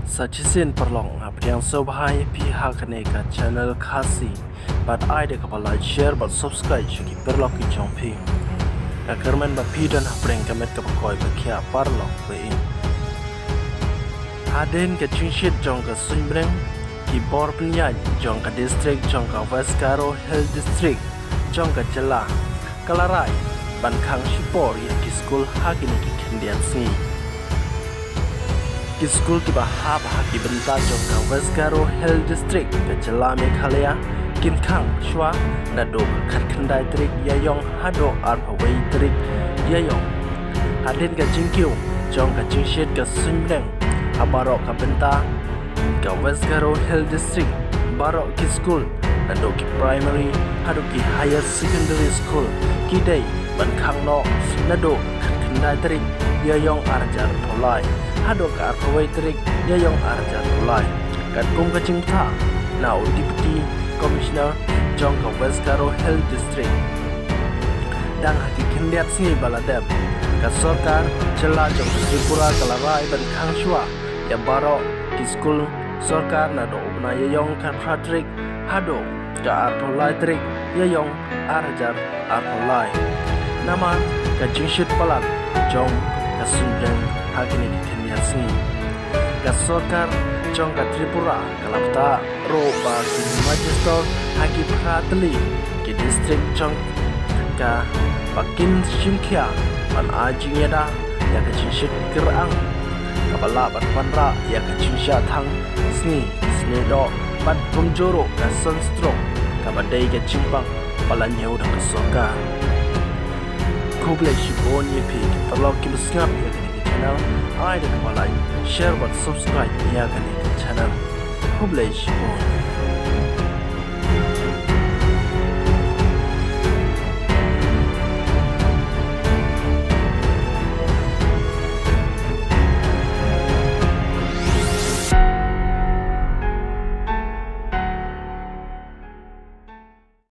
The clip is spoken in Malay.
Sajisin perlong yang sobhai pihak kaneka channel khasi bat ai de kapala share bat subscribe ki perlok ki chongpi agarman ba pidan hapreng kamet kapakoi ba khia parlok bein haden ke chinshit jong ka sunbreng ki bor pnya jong ka district jong ka West Karo Hill district jong ka jela kalarai ban khang shipor ya ki school hagini ki khendian si ki school ki bahab haki benta jong ka West Karo Hill district ke jela Meghalaya kin khang shwa na do khat khandai trik yayong hado arphawai trik yayong haden ka jingkyu jong ka jingshit ka sunbreng abaro ka benta ka West Karo Hill district baro ki school na do ki primary hado ki higher secondary school ki dai ban khang no na do khat khandai trik yayong arjar tholai hado ka arphawai trik yayong arjar tholai kat kum ka chingtha now deputy commissioner jong ka West Karo Hill district dang haki khendiat singi baladem ka sarkar jela jong Tripura kalarai ban khang shwa ya baro ki school sarkar na do ubna yayong ka pratrik hado ka artholai trik yayong arjar artholai nama ka jingshit palak jong ka sunbreng hagini khendiat singi ka sarkar jong ka Tripura kalapta ro ba ki magister hagi pratli ki district jong ka bakin shimkhya ban ajingeda ya ka chinshit kerang kapala ban panra ya ka chinsha thang sni do ban pumjoro ka sunstroke ka badai ka chimpang palanyau da ka soka koble shibon ye pi talok ki snap ya ka channel ai da kapala share but subscribe ya ka channel koble shibon